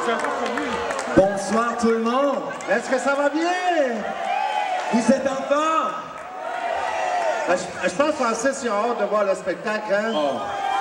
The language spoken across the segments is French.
Bonsoir tout le monde. Est-ce que ça va bien? Vous êtes en forme? Je pense que Francis, il a hâte de voir le spectacle, hein? Oh.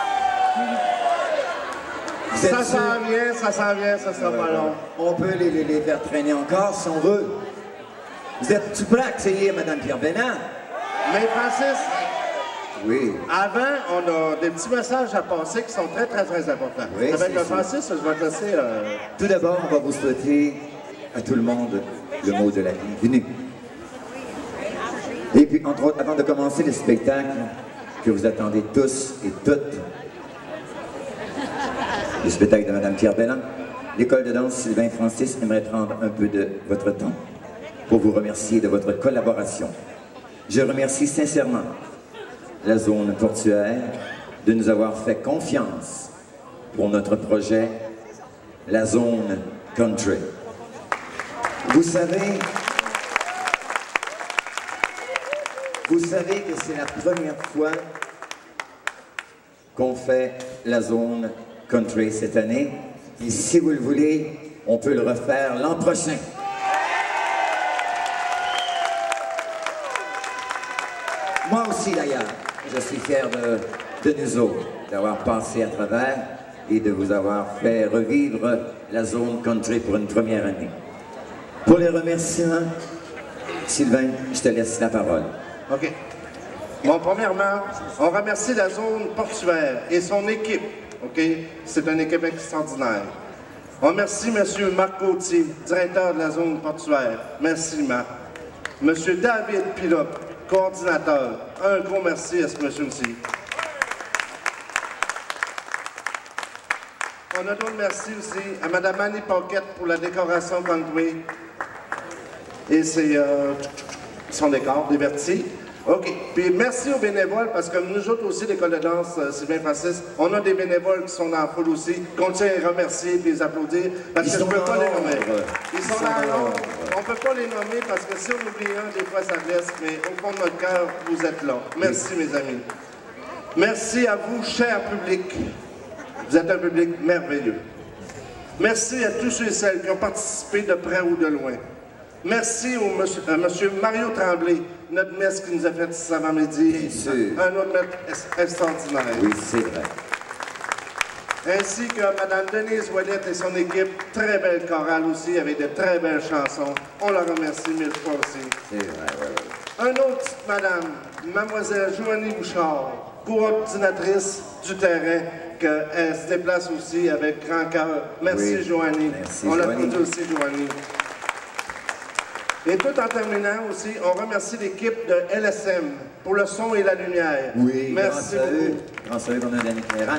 Ça s'en vient, ça sera pas long. On peut les faire traîner encore si on veut. Vous êtes-tu prêt à accueillir Mme Pierre Bellin? Mais Francis, oui. avant, on a des petits messages à passer qui sont très importants. Oui, avec le Francis, je vais te laisser... Tout d'abord, on va vous souhaiter à tout le monde le mot de la bienvenue. Et puis, entre autres, avant de commencer le spectacle que vous attendez tous et toutes, le spectacle de Mme Pierre Bellin, l'école de danse Sylvain Francis aimerait prendre un peu de votre temps pour vous remercier de votre collaboration. Je remercie sincèrement la zone portuaire de nous avoir fait confiance pour notre projet, la zone country. Vous savez que c'est la première fois qu'on fait la zone country cette année. Et si vous le voulez, on peut le refaire l'an prochain. Moi aussi d'ailleurs, je suis fier de nous autres, d'avoir passé à travers et de vous avoir fait revivre la zone country pour une première année. Pour les remerciements, Sylvain, je te laisse la parole. OK. Bon, premièrement, on remercie la zone portuaire et son équipe. OK? C'est une équipe extraordinaire. On remercie M. Marc Gauthier, directeur de la zone portuaire. Merci, Marc. M. David Pilote, coordinateur. Un gros merci à ce monsieur aussi. On a d'autres merci aussi à Mme Annie Paquette pour la décoration country. Et c'est son décor, diverti. OK. Puis merci aux bénévoles, parce que nous autres aussi, l'école de danse Sylvain Francis, on a des bénévoles qui sont dans la foule aussi, qu'on tient à les remercier et les applaudir, parce que je ne peux pas les nommer. Ils sont dans l'ombre. On ne peut pas les nommer, parce que si on oublie un, des fois ça blesse, mais au fond de notre cœur, vous êtes là. Merci, mes amis. Merci à vous, cher public. Vous êtes un public merveilleux. Merci à tous ceux et celles qui ont participé de près ou de loin. Merci à monsieur Mario Tremblay, notre maître qui nous a fait cet avant-midi. Un autre maître extraordinaire. Oui, c'est vrai. Ainsi que Mme Denise Ouellette et son équipe, très belle chorale aussi, avec de très belles chansons. On la remercie mille fois aussi. C'est vrai, oui. Un autre petite madame, Mademoiselle Joanie Bouchard, coordinatrice du terrain, qu'elle se déplace aussi avec grand cœur. Merci, oui. Joanie. Merci, on l'applaudit aussi, Joanie. Et tout en terminant aussi, on remercie l'équipe de LSM pour le son et la lumière. Oui, merci beaucoup. Grâce à eux qu'on a un éclairage.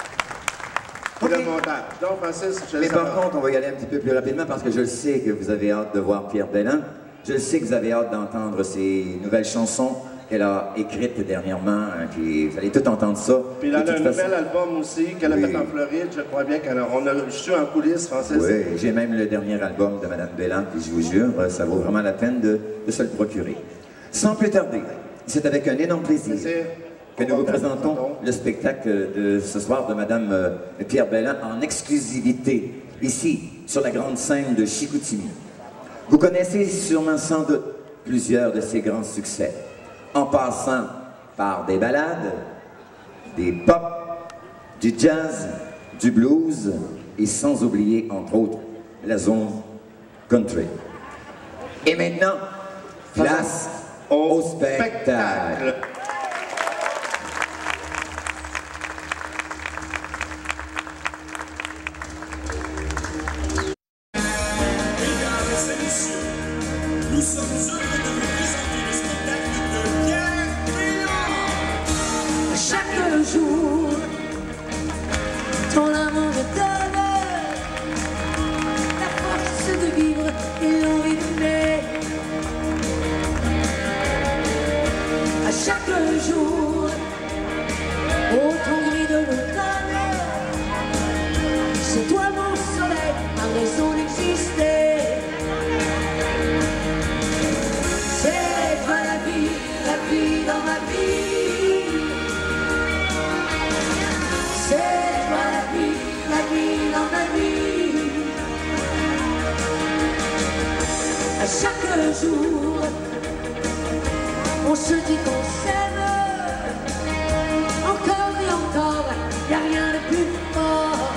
Pour le montage. Donc, Francis, je Mais par contre, on va y aller un petit peu plus rapidement parce que je sais que vous avez hâte de voir Pierre Bellin. Je sais que vous avez hâte d'entendre ses nouvelles chansons qu'elle a écrites dernièrement. Hein, puis vous allez tout entendre ça. Puis elle a un nouvel album aussi qu'elle a fait en Floride. Je crois bien je suis en coulisses, Francis. Oui, j'ai même le dernier album de Mme Bellin, puis je vous jure, ça vaut vraiment la peine de se le procurer. Sans plus tarder, c'est avec un énorme plaisir que nous vous présentons le spectacle de ce soir de Mme Pierre Bellin en exclusivité, ici, sur la grande scène de Chicoutimi. Vous connaissez sûrement sans doute plusieurs de ses grands succès, en passant par des ballades, des pop, du jazz, du blues, et sans oublier, entre autres, la zone country. Et maintenant, place au spectacle. Nous sommes heureux de vous présenter le spectacle de Pierre Bellin. Chaque jour, ton amour me donne la force de vivre et l'envie d'aimer. À chaque À chaque jour, on se dit qu'on s'aime. Encore et encore, y a rien de plus fort.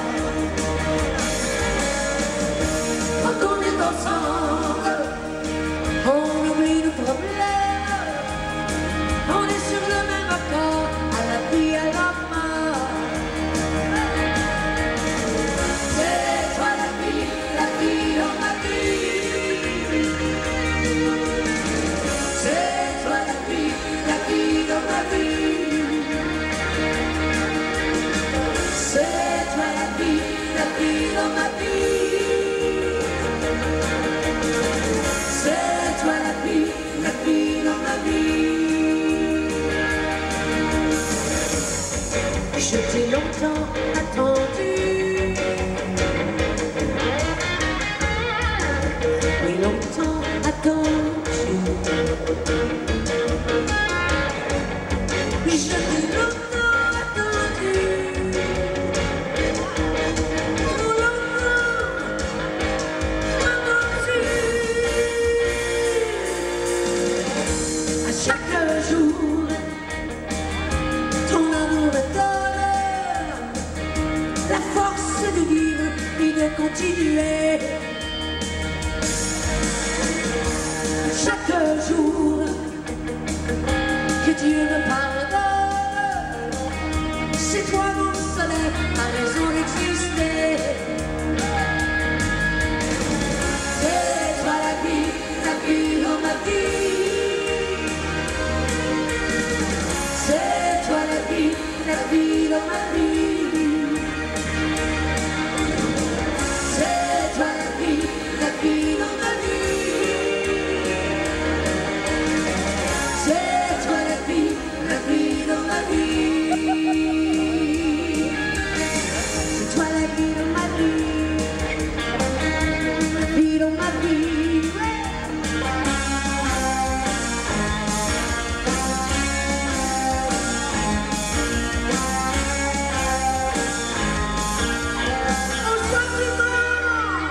Quand on est ensemble, on oublie nos problèmes. On est sur le même accord, à la vie, à la mort. C'est toi la vie dans ma vie. C'est toi la vie dans ma vie. C'est toi la vie dans ma vie. C'est toi la vie dans ma vie. Je t'ai longtemps attendu. Oui, longtemps attendu. Je t'ai longtemps attendu. Trop longtemps attendu. À chaque jour, ton amour me donne la force de vivre et de continuer. Chaque jour que Dieu me pardonne, c'est toi mon soleil, ma raison d'exister. C'est toi la vie dans ma vie. C'est toi la vie dans ma vie. C'est toi la vie dans ma vie. C'est toi la vie dans ma vie. C'est toi la vie dans ma vie. La vie dans ma vie. Bonsoir tout le monde.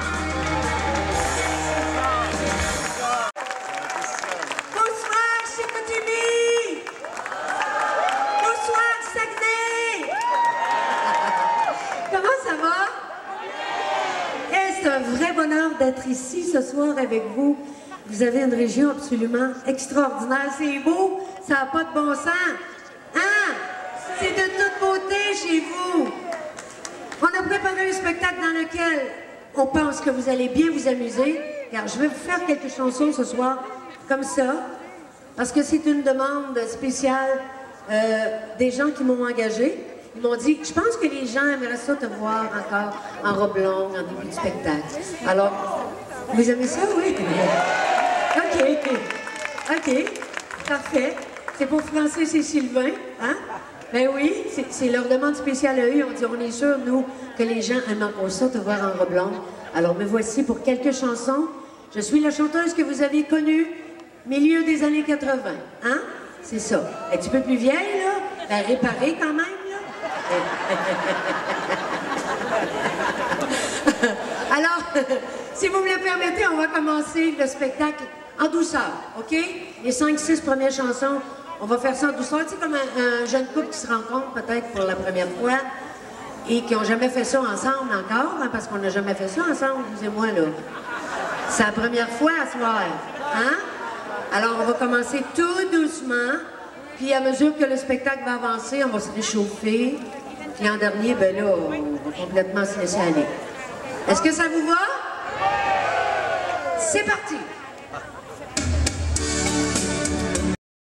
Bonsoir Chicoutimi. Bonsoir Saguenay. Comment ça va? Eh, c'est un vrai bonheur d'être ici ce soir avec vous. Vous avez une région absolument extraordinaire. C'est beau, ça n'a pas de bon sens. Hein? C'est de toute beauté chez vous. On a préparé un spectacle dans lequel on pense que vous allez bien vous amuser, car je vais vous faire quelques chansons ce soir, comme ça, parce que c'est une demande spéciale des gens qui m'ont engagée. Ils m'ont dit, je pense que les gens aimeraient ça te voir encore en robe longue, en début de spectacle. Alors, vous aimez ça, oui? OK, parfait. C'est pour Francis et Sylvain, hein? Ben oui, c'est leur demande spéciale à eux. On dit, on est sûr, nous, que les gens aimeront ça te voir en robe longue. Alors, me voici pour quelques chansons. Je suis la chanteuse que vous avez connue, milieu des années 80, hein? C'est ça. Un petit peu plus vieille, là, ben réparée quand même, là. Alors, si vous me le permettez, on va commencer le spectacle en douceur, OK? Les 5-6 premières chansons, on va faire ça en douceur. C'est comme un jeune couple qui se rencontre peut-être pour la première fois et qui n'ont jamais fait ça ensemble encore, hein, parce qu'on n'a jamais fait ça ensemble, vous et moi, là. C'est la première fois à ce soir, hein? Alors, on va commencer tout doucement, puis à mesure que le spectacle va avancer, on va se réchauffer, puis en dernier, ben là, on va complètement se laisser aller. Est-ce que ça vous va? C'est parti!